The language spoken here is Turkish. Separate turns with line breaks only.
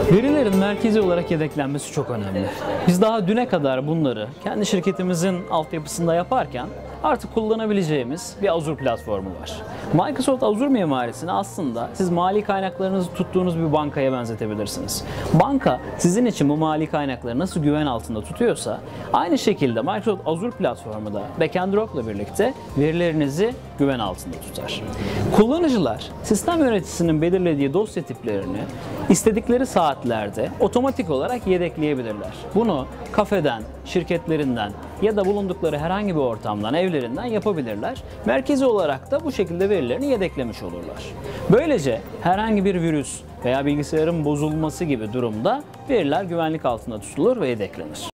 Verilerin merkezi olarak yedeklenmesi çok önemli. Biz daha düne kadar bunları kendi şirketimizin altyapısında yaparken artık kullanabileceğimiz bir Azure platformu var. Microsoft Azure mimarisini aslında siz mali kaynaklarınızı tuttuğunuz bir bankaya benzetebilirsiniz. Banka sizin için bu mali kaynakları nasıl güven altında tutuyorsa aynı şekilde Microsoft Azure platformu da Drag and Drop'la birlikte verilerinizi güven altında tutar. Kullanıcılar sistem yöneticisinin belirlediği dosya tiplerini istedikleri saatlerde otomatik olarak yedekleyebilirler. Bunu kafeden, şirketlerinden ya da bulundukları herhangi bir ortamdan, evlerinden yapabilirler. Merkezi olarak da bu şekilde verilerini yedeklemiş olurlar. Böylece herhangi bir virüs veya bilgisayarın bozulması gibi durumda veriler güvenlik altında tutulur ve yedeklenir.